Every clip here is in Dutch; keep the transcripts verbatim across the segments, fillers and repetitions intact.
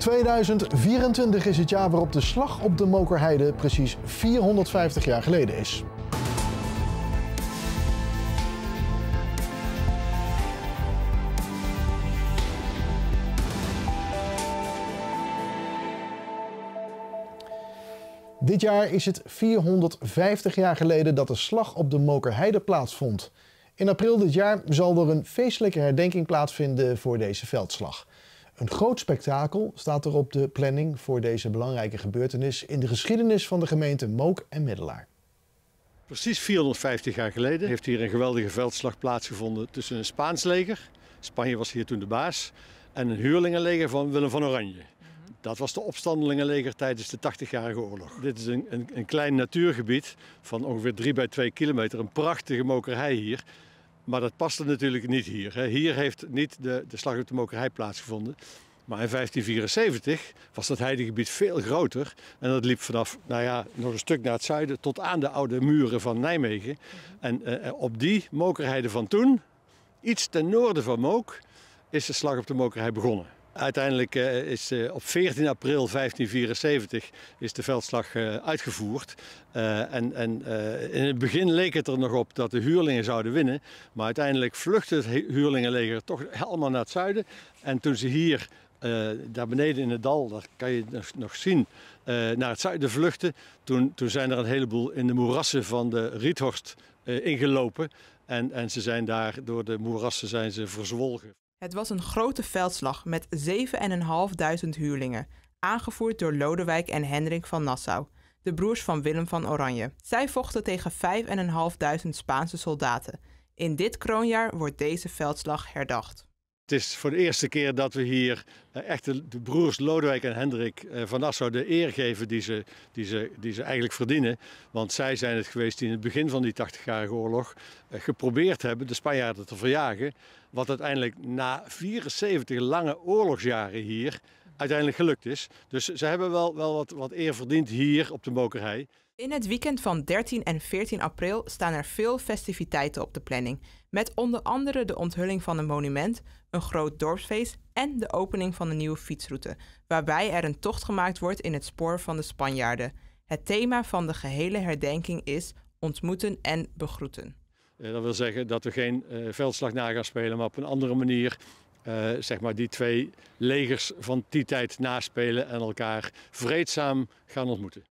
tweeduizend vierentwintig is het jaar waarop de slag op de Mokerheide precies vierhonderdvijftig jaar geleden is. Dit jaar is het vierhonderdvijftig jaar geleden dat de slag op de Mokerheide plaatsvond. In april dit jaar zal er een feestelijke herdenking plaatsvinden voor deze veldslag. Een groot spektakel staat er op de planning voor deze belangrijke gebeurtenis in de geschiedenis van de gemeente Mook en Middelaar. Precies vierhonderdvijftig jaar geleden heeft hier een geweldige veldslag plaatsgevonden tussen een Spaans leger, Spanje was hier toen de baas, en een huurlingenleger van Willem van Oranje. Dat was de opstandelingenleger tijdens de tachtigjarige oorlog. Dit is een, een, een klein natuurgebied van ongeveer drie bij twee kilometer. Een prachtige mokerij hier. Maar dat paste natuurlijk niet hier. Hè. Hier heeft niet de, de slag op de Mokerhei plaatsgevonden. Maar in vijftien vierenzeventig was dat heidegebied veel groter. En dat liep vanaf nou ja, nog een stuk naar het zuiden tot aan de oude muren van Nijmegen. En uh, op die Mokerheide van toen, iets ten noorden van Mook, is de slag op de Mokerhei begonnen. Uiteindelijk uh, is uh, op veertien april vijftien vierenzeventig is de veldslag uh, uitgevoerd. Uh, en en uh, in het begin leek het er nog op dat de huurlingen zouden winnen. Maar uiteindelijk vluchtte het huurlingenleger toch helemaal naar het zuiden. En toen ze hier, uh, daar beneden in het dal, daar kan je nog, nog zien, uh, naar het zuiden vluchten. Toen, toen zijn er een heleboel in de moerassen van de Riethorst uh, ingelopen. En, en ze zijn daar door de moerassen zijn ze verzwolgen. Het was een grote veldslag met zevenduizend vijfhonderd huurlingen, aangevoerd door Lodewijk en Hendrik van Nassau, de broers van Willem van Oranje. Zij vochten tegen vijfduizend vijfhonderd Spaanse soldaten. In dit kroonjaar wordt deze veldslag herdacht. Het is voor de eerste keer dat we hier echt de, de broers Lodewijk en Hendrik van Nassau de eer geven die ze, die, ze, die ze eigenlijk verdienen. Want zij zijn het geweest die in het begin van die tachtigjarige oorlog geprobeerd hebben de Spanjaarden te verjagen. Wat uiteindelijk na vierenzeventig lange oorlogsjaren hier uiteindelijk gelukt is. Dus ze hebben wel, wel wat, wat eer verdiend hier op de Mokerhei. In het weekend van dertien en veertien april staan er veel festiviteiten op de planning. Met onder andere de onthulling van een monument, een groot dorpsfeest en de opening van een nieuwe fietsroute. Waarbij er een tocht gemaakt wordt in het spoor van de Spanjaarden. Het thema van de gehele herdenking is ontmoeten en begroeten. Dat wil zeggen dat we geen uh, veldslag na gaan spelen, maar op een andere manier uh, zeg maar die twee legers van die tijd naspelen en elkaar vreedzaam gaan ontmoeten.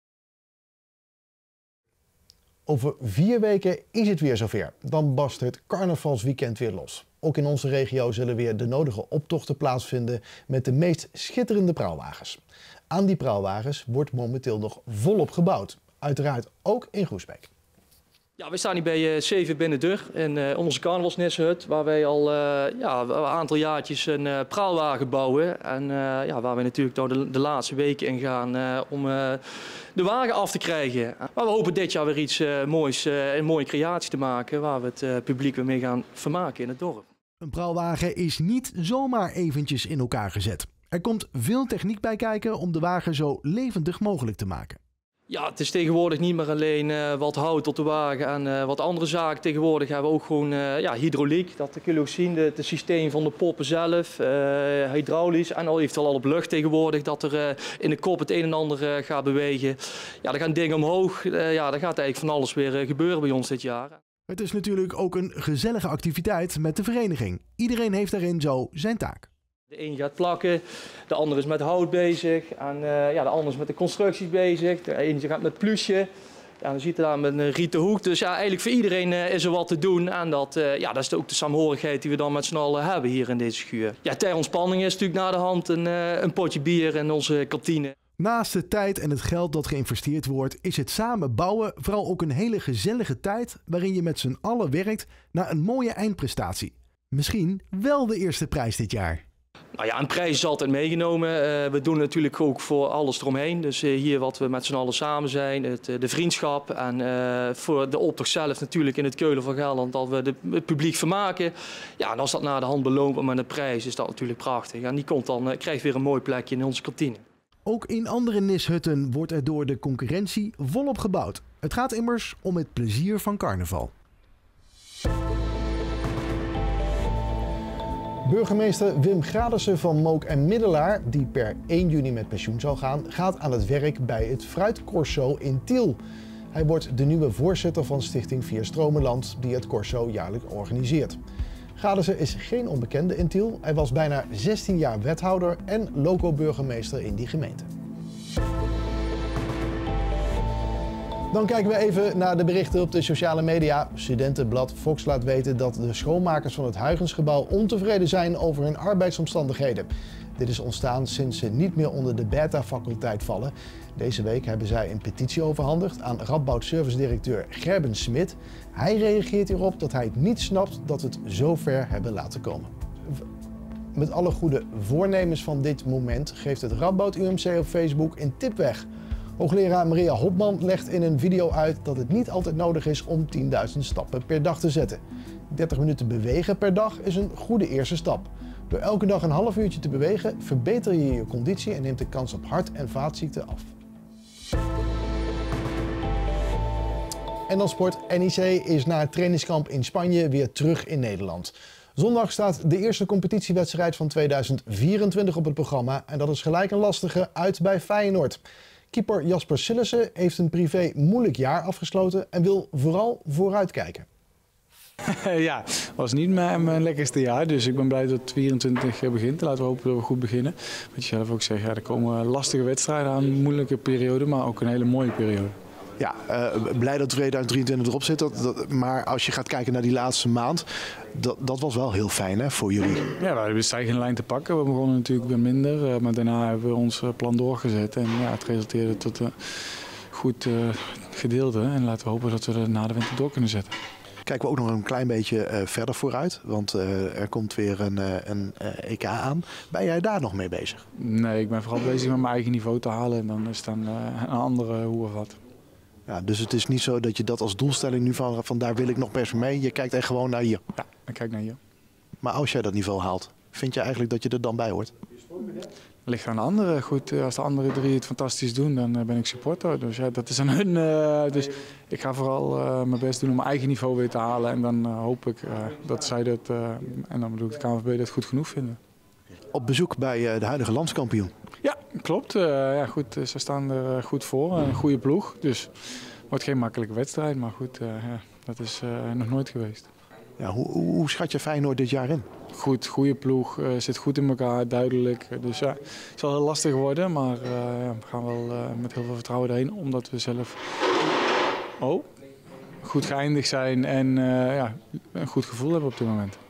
Over vier weken is het weer zover. Dan barst het carnavalsweekend weer los. Ook in onze regio zullen weer de nodige optochten plaatsvinden met de meest schitterende praalwagens. Aan die praalwagens wordt momenteel nog volop gebouwd. Uiteraard ook in Groesbeek. Ja, we staan hier bij uh, Zeven Binnendeur in uh, onze carnavalsnishut, waar wij al uh, ja, een aantal jaartjes een uh, praalwagen bouwen. En uh, ja, waar we natuurlijk door de, de laatste weken in gaan uh, om uh, de wagen af te krijgen. Maar we hopen dit jaar weer iets uh, moois, uh, een mooie creatie te maken, waar we het uh, publiek weer mee gaan vermaken in het dorp. Een praalwagen is niet zomaar eventjes in elkaar gezet. Er komt veel techniek bij kijken om de wagen zo levendig mogelijk te maken. Ja, het is tegenwoordig niet meer alleen uh, wat hout op de wagen en uh, wat andere zaken. Tegenwoordig hebben we ook gewoon uh, ja, hydrauliek. Dat kun je ook zien, het systeem van de poppen zelf, uh, hydraulisch en al eventueel al op lucht tegenwoordig. Dat er uh, in de kop het een en ander uh, gaat bewegen. Ja, dan gaan dingen omhoog. Uh, ja, dan gaat eigenlijk van alles weer uh, gebeuren bij ons dit jaar. Het is natuurlijk ook een gezellige activiteit met de vereniging. Iedereen heeft daarin zo zijn taak. De een gaat plakken, de ander is met hout bezig en uh, ja, de ander is met de constructies bezig. De ene gaat met plusje. Ja, dan ziet je daar met een rieten hoek. Dus ja, eigenlijk voor iedereen uh, is er wat te doen. En dat, uh, ja, dat is ook de saamhorigheid die we dan met z'n allen hebben hier in deze schuur. Ja, ter ontspanning is natuurlijk na de hand een, uh, een potje bier in onze kantine. Naast de tijd en het geld dat geïnvesteerd wordt, is het samen bouwen vooral ook een hele gezellige tijd waarin je met z'n allen werkt naar een mooie eindprestatie. Misschien wel de eerste prijs dit jaar. Nou ja, een prijs is altijd meegenomen. Uh, we doen natuurlijk ook voor alles eromheen. Dus uh, hier wat we met z'n allen samen zijn, het, uh, de vriendschap. En uh, voor de optocht zelf natuurlijk in het Keulen van Gelderland dat we de, het publiek vermaken. Ja, en als dat na de hand beloopt met een prijs is dat natuurlijk prachtig. En die komt dan, uh, krijgt weer een mooi plekje in onze kantine. Ook in andere nishutten wordt er door de concurrentie volop gebouwd. Het gaat immers om het plezier van carnaval. Burgemeester Wim Gradussen van Mook en Middelaar, die per één juni met pensioen zal gaan, gaat aan het werk bij het Fruitcorso in Tiel. Hij wordt de nieuwe voorzitter van Stichting Vier Stromenland, die het Corso jaarlijks organiseert. Gradussen is geen onbekende in Tiel. Hij was bijna zestien jaar wethouder en loco-burgemeester in die gemeente. Dan kijken we even naar de berichten op de sociale media. Studentenblad Fox laat weten dat de schoonmakers van het Huygensgebouw ontevreden zijn over hun arbeidsomstandigheden. Dit is ontstaan sinds ze niet meer onder de beta-faculteit vallen. Deze week hebben zij een petitie overhandigd aan Radboud servicedirecteur Gerben Smit. Hij reageert hierop dat hij het niet snapt dat we het zo ver hebben laten komen. Met alle goede voornemens van dit moment geeft het Radboud U M C op Facebook een tip weg. Hoogleraar Maria Hopman legt in een video uit dat het niet altijd nodig is om tienduizend stappen per dag te zetten. dertig minuten bewegen per dag is een goede eerste stap. Door elke dag een half uurtje te bewegen verbeter je je conditie en neemt de kans op hart- en vaatziekten af. En dan sport. N E C is na het trainingskamp in Spanje weer terug in Nederland. Zondag staat de eerste competitiewedstrijd van tweeduizend vierentwintig op het programma en dat is gelijk een lastige uit bij Feyenoord. Keeper Jasper Sillissen heeft een privé moeilijk jaar afgesloten en wil vooral vooruitkijken. Ja, het was niet mijn, mijn lekkerste jaar, dus ik ben blij dat het vierentwintig begint. Laten we hopen dat we goed beginnen. Wat je zelf ook zegt, ja, er komen lastige wedstrijden aan, een moeilijke periode, maar ook een hele mooie periode. Ja, uh, blij dat tweeduizend drieëntwintig erop zit, dat, dat, maar als je gaat kijken naar die laatste maand, dat, dat was wel heel fijn, hè, voor jullie. Ja, we hebben de stijgende lijn te pakken. We begonnen natuurlijk weer minder, uh, maar daarna hebben we ons plan doorgezet en ja, het resulteerde tot een goed uh, gedeelte. En laten we hopen dat we er na de winter door kunnen zetten. Kijken we ook nog een klein beetje uh, verder vooruit, want uh, er komt weer een, uh, een uh, E K aan. Ben jij daar nog mee bezig? Nee, ik ben vooral bezig met mijn eigen niveau te halen en dan is het dan uh, een andere hoe of wat. Ja, dus het is niet zo dat je dat als doelstelling nu van, van daar wil ik nog best mee. Je kijkt echt gewoon naar hier. Ja, ik kijk naar hier. Maar als jij dat niveau haalt, vind je eigenlijk dat je er dan bij hoort? Ligt aan de anderen. Goed, als de andere drie het fantastisch doen, dan ben ik supporter. Dus ja, dat is aan hun. Uh, dus ik ga vooral uh, mijn best doen om mijn eigen niveau weer te halen. En dan uh, hoop ik uh, dat zij dat, uh, en dan bedoel ik de K N V B, dat goed genoeg vinden. Op bezoek bij uh, de huidige landskampioen. Ja, klopt. Uh, ja, goed, uh, ze staan er goed voor. Een goede ploeg. Dus het wordt geen makkelijke wedstrijd. Maar goed, uh, ja, dat is uh, nog nooit geweest. Ja, hoe, hoe schat je Feyenoord dit jaar in? Goed, goede ploeg. Uh, zit goed in elkaar, duidelijk. Dus ja, het zal heel lastig worden. Maar uh, ja, we gaan wel uh, met heel veel vertrouwen erheen. Omdat we zelf oh, goed geëindigd zijn. En uh, ja, een goed gevoel hebben op dit moment.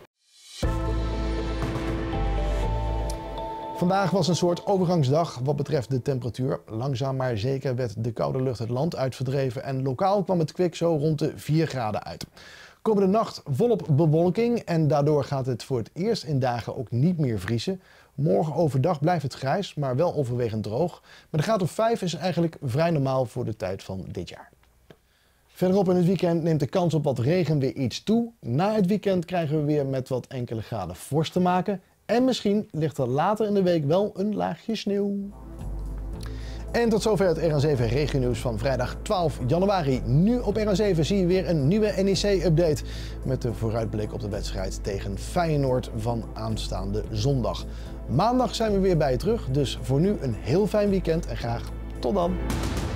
Vandaag was een soort overgangsdag wat betreft de temperatuur. Langzaam maar zeker werd de koude lucht het land uitverdreven en lokaal kwam het kwik zo rond de vier graden uit. Komende nacht volop bewolking en daardoor gaat het voor het eerst in dagen ook niet meer vriezen. Morgen overdag blijft het grijs, maar wel overwegend droog. Maar de graad of vijf is eigenlijk vrij normaal voor de tijd van dit jaar. Verderop in het weekend neemt de kans op wat regen weer iets toe. Na het weekend krijgen we weer met wat enkele graden vorst te maken. En misschien ligt er later in de week wel een laagje sneeuw. En tot zover het R N zeven regionieuws van vrijdag twaalf januari. Nu op R N zeven zie je weer een nieuwe N E C-update met de vooruitblik op de wedstrijd tegen Feyenoord van aanstaande zondag. Maandag zijn we weer bij je terug, dus voor nu een heel fijn weekend en graag tot dan.